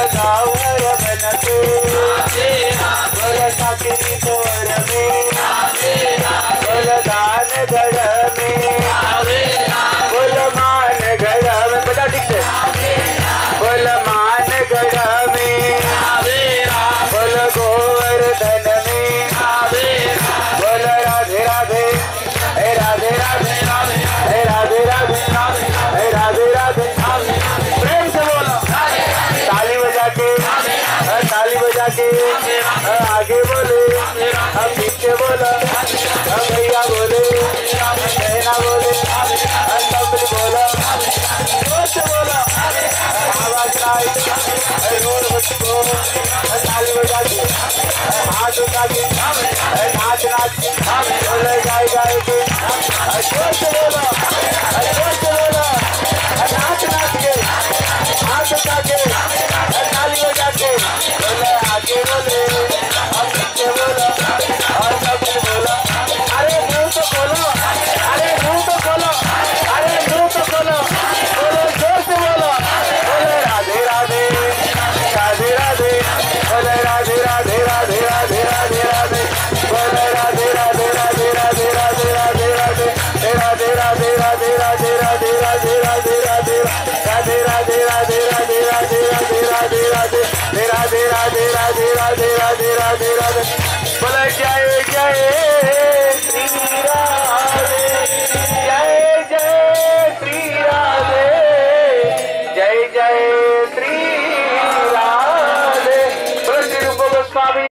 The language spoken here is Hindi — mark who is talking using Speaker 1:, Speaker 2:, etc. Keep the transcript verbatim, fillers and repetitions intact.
Speaker 1: गाँव रमन के बोल साकरी तोर में बोल दान घर में बोल मान घर में बता ठीक से बोल मान घर में बोल गोवर्धन में बोल राधे राधे हे राधे राधे हे राधे राधे हे राधे राधे प्रेम से बोलो ताली बजा के ताली बजा के आगे बोले हम पीछे बोला हम भैया बोले बहना बोले तबली बोला जोर से बोला आवाज आई रोड बच्चों ताली बजा के हाथ उठा के नाच नाच बोले गाय गाय के